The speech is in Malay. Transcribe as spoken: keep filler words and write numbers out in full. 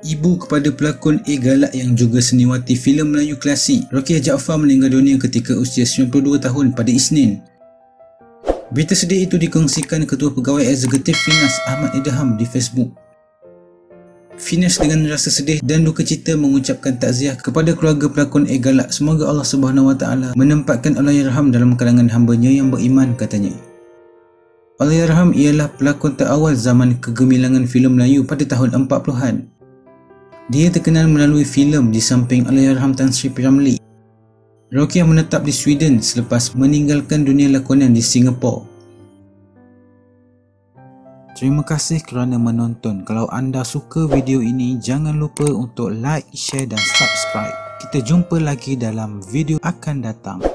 Ibu kepada pelakon A. Galak yang juga seniwati filem Melayu klasik, Rokiah Jaafar meninggal dunia ketika usia sembilan puluh dua tahun pada Isnin. Berita sedih itu dikongsikan Ketua Pegawai Eksekutif Finas Ahmad Idham di Facebook. Finas dengan rasa sedih dan duka cita mengucapkan takziah kepada keluarga pelakon A. Galak. Semoga Allah Subhanahu Wa Taala menempatkan Allahyarham dalam kalangan hamba-Nya yang beriman, katanya. Allahyarham ialah pelakon terawal zaman kegemilangan filem Melayu pada tahun empat puluhan. Dia terkenal melalui filem di samping Allahyarham Tan Sri P. Ramlee. Rokiah menetap di Sweden selepas meninggalkan dunia lakonan di Singapura. Terima kasih kerana menonton. Kalau anda suka video ini, jangan lupa untuk like, share dan subscribe. Kita jumpa lagi dalam video akan datang.